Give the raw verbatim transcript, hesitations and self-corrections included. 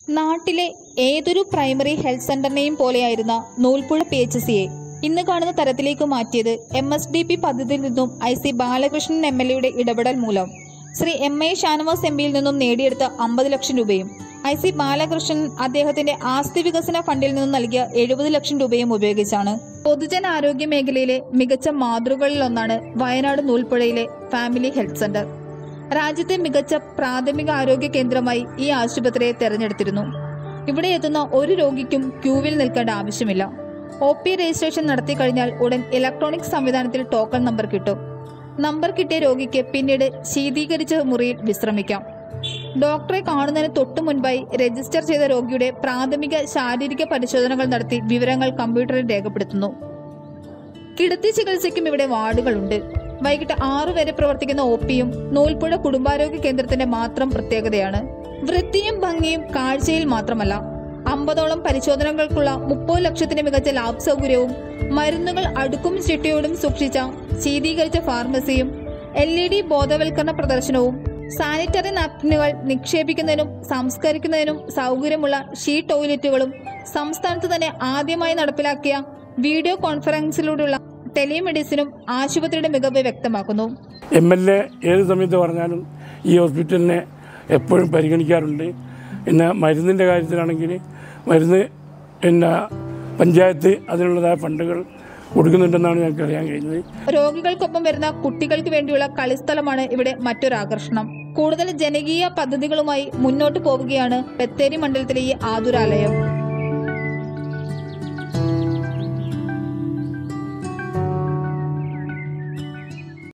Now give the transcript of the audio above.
നാട്ടിലെ ഏതൊരു primary health സെന്ററിനെയും പോലെയായിരുന്ന നൂൽപ്പുഴ പി എച്ച് സിയെ ഇന്ന് കാണുന്ന തരത്തിലേക്ക് മാറ്റിയത് എം എസ് ഡി പി പദ്ധതിയിൽ നിന്നും I C Balakrishnan M L എയുടെ ഇടപെടൽ മൂലം Shri M A Shanavas M പിയിൽ നിന്നും നേടിയെടുത്ത അമ്പത് ലക്ഷം രൂപയും ഐ സി ബാലകൃഷ്ണൻ അദ്ദേഹത്തിന്റെ ആസ്തി വികസന ഫണ്ടിൽ നിന്നും നൽകിയ എഴുപത് ലക്ഷം രൂപയും ഉപയോഗിച്ചാണ്. പൊതുജനാരോഗ്യ മേഖലയിലെ മികച്ച മാതൃകകളിലൊന്നാണ് വയനാട് നൂൽപ്പുഴയിലെ ഫാമിലി ഹെൽത്ത് സെന്റർ. രാജ്യത്തെ മികച്ച പ്രാഥമിക ആരോഗ്യ കേന്ദ്രമായി ഈ ആശുപത്രിയെ തെരഞ്ഞെടുത്തിരുന്നു. ഇവിടെ എത്തുന്ന ഒരു രോഗിക്കും ക്യൂവിൽ നിൽക്കേണ്ട ആവശ്യമില്ല. ഒ പി രജിസ്ട്രേഷൻ നടത്തി കഴിഞ്ഞാൽ ഉടൻ ഇലക്ട്രോണിക് സംവിധാനത്തിൽ ടോക്കൺ നമ്പർ കിട്ടും. നമ്പർ കിട്ടിയ രോഗിക്ക് പിന്നീട് ശീതീകരിച്ച മുറിയിൽ വിശ്രമിക്കാം. ഡോക്ടറെ കാണുന്നതിന് തൊട്ടു മുൻപായി രജിസ്റ്റർ ചെയ്ത രോഗിയുടെ പ്രാഥമിക ശാരീരിക പരിശോധനകൾ നടത്തി വിവരങ്ങൾ കമ്പ്യൂട്ടറിൽ രേഖപ്പെടുത്തുന്നു. കിടത്തി ചികിത്സയ്ക്കും ഇവിടെ വാർഡുകളുണ്ട്. വൈകിട്ട് ആറു വരെ പ്രവർത്തിക്കുന്ന ഒ പിയും നൂൽപ്പുഴ കുടുംബാരോഗ്യ കേന്ദ്രത്തിന്റെ മാത്രം പ്രത്യേകതയാണ്. വൃത്തിയും ഭംഗിയും കാഴ്ചയിൽ മാത്രമല്ല, അമ്പതോളം പരിശോധനകൾക്കുള്ള മുപ്പത് ലക്ഷത്തിന് മികച്ച ലാബ് സൗകര്യവും മരുന്നുകൾ അടുക്കും ചിട്ടയോടും സൂക്ഷിച്ച ശീതീകരിച്ച ഫാർമസിയും എൽ ഇ ഡി ബോധവൽക്കരണ പ്രദർശനവും സാനിറ്ററി നാപ്കിനുകൾ നിക്ഷേപിക്കുന്നതിനും സംസ്കരിക്കുന്നതിനും സൗകര്യമുള്ള ഷീ ടോയ്ലറ്റുകളും സംസ്ഥാനത്ത് തന്നെ ആദ്യമായി നടപ്പിലാക്കിയ വീഡിയോ കോൺഫറൻസിലൂടെയുള്ള ടെലിമെഡിസിനും ആശുപത്രിയുടെ മികവ് വ്യക്തമാക്കുന്നു. എം എൽ എ ഏത് സമയത്ത് പറഞ്ഞാലും ഈ ഹോസ്പിറ്റലിനെ എപ്പോഴും പരിഗണിക്കാറുണ്ട്. പിന്നെ മരുന്നിൻ്റെ കാര്യത്തിലാണെങ്കിൽ മരുന്ന് പിന്നെ പഞ്ചായത്ത് അതിനുള്ളതായ ഫണ്ടുകൾ കൊടുക്കുന്നുണ്ടെന്നാണ് ഞങ്ങൾക്ക് അറിയാൻ കഴിഞ്ഞത്. രോഗികൾക്കൊപ്പം വരുന്ന കുട്ടികൾക്ക് വേണ്ടിയുള്ള കളിസ്ഥലമാണ് ഇവിടെ മറ്റൊരാകർഷണം. കൂടുതൽ ജനകീയ പദ്ധതികളുമായി മുന്നോട്ട് പോവുകയാണ് ബത്തേരി മണ്ഡലത്തിലെ ഈ ആതുരാലയം.